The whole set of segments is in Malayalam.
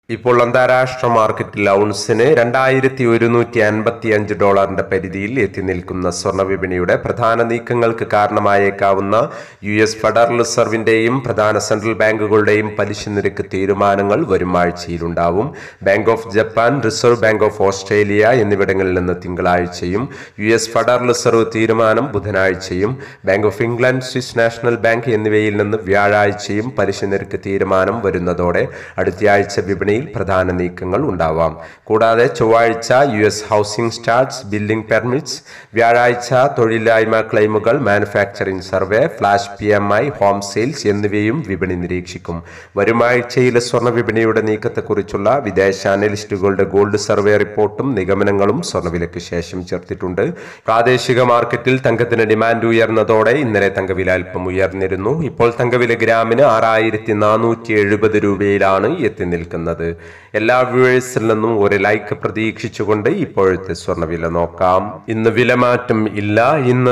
ഇപ്പോൾ അന്താരാഷ്ട്ര മാർക്കറ്റിൽ ഔൺസിന് $2155 പരിധിയിൽ എത്തി നിൽക്കുന്ന സ്വർണ്ണ വിപണിയുടെ പ്രധാന നീക്കങ്ങൾക്ക് കാരണമായേക്കാവുന്ന US ഫെഡറൽ റിസർവിന്റെയും പ്രധാന സെൻട്രൽ ബാങ്കുകളുടെയും പലിശ നിരക്ക് തീരുമാനങ്ങൾ വരും ആഴ്ചയിലുണ്ടാവും. Bank of Japan, reserve bank of Australia എന്നിവിടങ്ങളിൽ നിന്ന് തിങ്കളാഴ്ചയും, US ഫെഡറൽ റിസർവ് തീരുമാനം ബുധനാഴ്ചയും, bank of England, Swiss national bank എന്നിവയിൽ നിന്ന് വ്യാഴാഴ്ചയും പലിശ നിരക്ക് തീരുമാനം വരുന്നതോടെ അടുത്തയാഴ്ച വിപണി പ്രധാന നീക്കങ്ങൾ ഉണ്ടാവാം. കൂടാതെ ചൊവ്വാഴ്ച US housing starts, building permits, വ്യാഴാഴ്ച തൊഴിലില്ലായ്മ ക്ലെയിമുകൾ, manufacturing survey, flash PMI, home sales എന്നിവയും വിപണി നിരീക്ഷിക്കും. വരുമാഴ്ചയിലെ സ്വർണ്ണ വിപണിയുടെ നീക്കത്തെക്കുറിച്ചുള്ള വിദേശ അനലിസ്റ്റുകളുടെ ഗോൾഡ് സർവേ റിപ്പോർട്ടും നിഗമനങ്ങളും സ്വർണ്ണവിലയ്ക്ക് ശേഷം ചേർത്തിട്ടുണ്ട്. പ്രാദേശിക മാർക്കറ്റിൽ തങ്കത്തിന് ഡിമാൻഡ് ഉയർന്നതോടെ ഇന്നലെ തങ്കവില അല്പം ഉയർന്നിരുന്നു. ഇപ്പോൾ തങ്കവില ഗ്രാമിന് 6470 രൂപയിലാണ് എത്തി നിൽക്കുന്നത്. എല്ലാ വ്യൂവേഴ്സിൽ നിന്നും ഒരു ലൈക്ക് പ്രതീക്ഷിച്ചുകൊണ്ട് ഇപ്പോഴത്തെ സ്വർണ്ണവില നോക്കാം. ഇന്ന് വിലമാറ്റം ഇല്ല. ഇന്ന്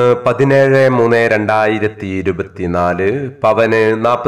17/3/2024, പവന്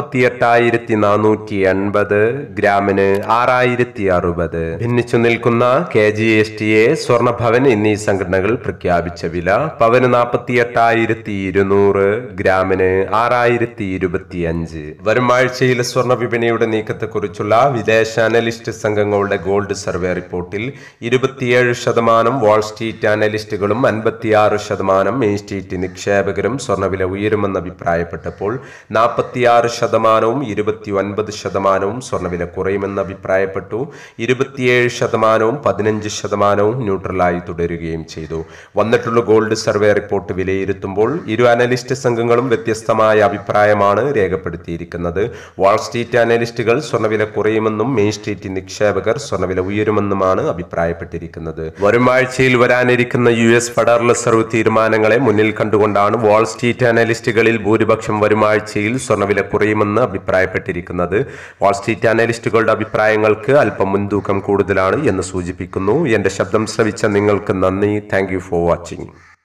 48,480, ഗ്രാമിന് 6,060. ഭിന്നിച്ചു നിൽക്കുന്ന KGSTA, സ്വർണ്ണഭവൻ എന്നീ സംഘടനകൾ പ്രഖ്യാപിച്ച വില: പവന് 48,200, ഗ്രാമിന് 6,025. വരും ആഴ്ചയിലെ സ്വർണ്ണ വിപണിയുടെ നീക്കത്തെക്കുറിച്ചുള്ള വിദേശ അനലിസ്റ്റ് സംഘങ്ങളുടെ ഗോൾഡ് സർവേ റിപ്പോർട്ടിൽ 27% വാൾ സ്ട്രീറ്റ് അനലിസ്റ്റുകളും 56% മെയിൻ സ്ട്രീറ്റ് നിക്ഷേപകരും സ്വർണ്ണവില ഉയരുമെന്ന് അഭിപ്രായപ്പെട്ടപ്പോൾ 46%, 29% സ്വർണ്ണവില കുറയുമെന്ന് അഭിപ്രായപ്പെട്ടു. 27%, 15% ന്യൂട്രലായി തുടരുകയും ചെയ്തു. വന്നിട്ടുള്ള ഗോൾഡ് സർവേ റിപ്പോർട്ട് വിലയിരുത്തുമ്പോൾ ഇരു അനലിസ്റ്റ് സംഘങ്ങളും വ്യത്യസ്തമായ അഭിപ്രായമാണ് രേഖപ്പെടുത്തിയിരിക്കുന്നത്. വാൾ സ്ട്രീറ്റ് അനലിസ്റ്റുകൾ സ്വർണ്ണവില കുറയുമെന്നും മെയിൻ സ്ട്രീറ്റ് നിക്ഷേപകർ സ്വർണ്ണവില ഉയരുമെന്നുമാണ് അഭിപ്രായപ്പെട്ടിരിക്കുന്നത്. വരും ആഴ്ചയിൽ വരാനിരിക്കുന്ന US ഫെഡറൽ റിസർവ് തീരുമാനങ്ങളെ മുന്നിൽ കണ്ടുകൊണ്ടാണ് വാൾ സ്ട്രീറ്റ് അനലിസ്റ്റുകളിൽ ഭൂരിപക്ഷം വരും ആഴ്ചയിൽ സ്വർണ്ണവില കുറയുമെന്ന് അഭിപ്രായപ്പെട്ടിരിക്കുന്നത്. വാൾ സ്ട്രീറ്റ് അനലിസ്റ്റുകളുടെ അഭിപ്രായങ്ങൾക്ക് അല്പം മുൻതൂക്കം കൂടുതലാണ് എന്ന് സൂചിപ്പിക്കുന്നു. എന്റെ ശബ്ദം ശ്രവിച്ച നിങ്ങൾക്ക് നന്ദി. Thank you for watching.